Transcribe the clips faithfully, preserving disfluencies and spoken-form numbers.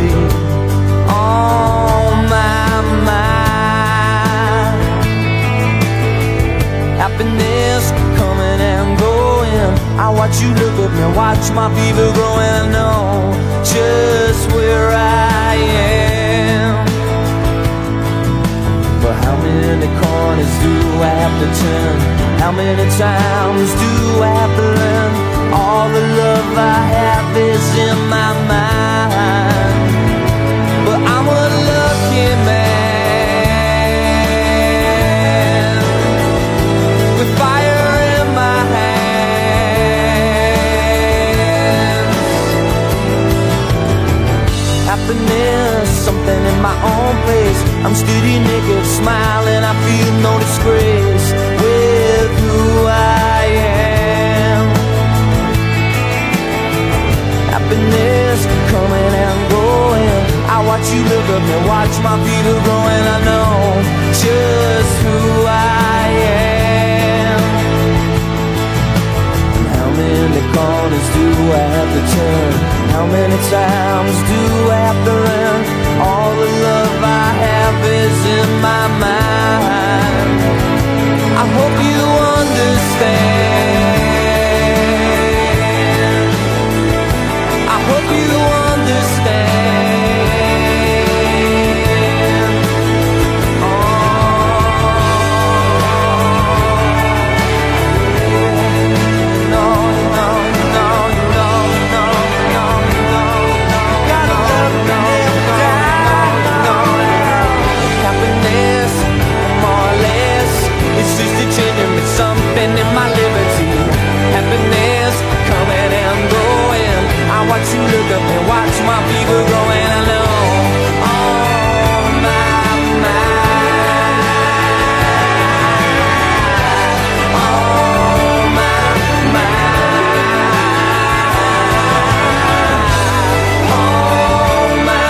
liberty on my mind. Happiness coming and going. I watch you look at me, watch my fever growing. I know just where I am. But how many corners do I have to turn? How many times do I have to learn? All the love I have is in my mind. But I'm a lucky man with fire in my hands. Happiness, something in my own place. I'm steady naked, smiling, I feel no disgrace with who I am. Happiness coming and going. I watch you look at me, watch my fever growing. I know just who I am. And how many corners do I have to turn? How many times do I have to run? All the love I have is in my mind. I hope you understand. I hope you understand. Oh, no, no, no, no, no, no, no. Gotta love me never die. Happiness, more or less, it's just a changing me something in my liberty. Happiness coming and going. I watch you look up and watch my fever growing. I know on my mind, on my mind, on my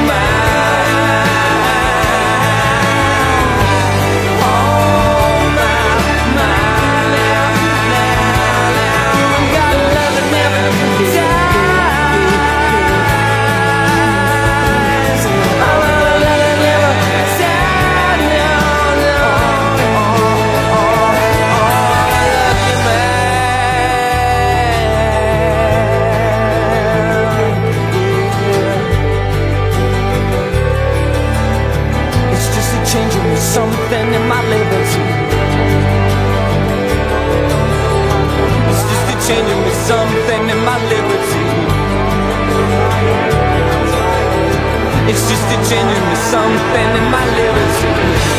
mind, on my mind. Gotta love it, never die. Something in my liberty. It's just a changing me something in my liberty. It's just a changing me something in my liberty.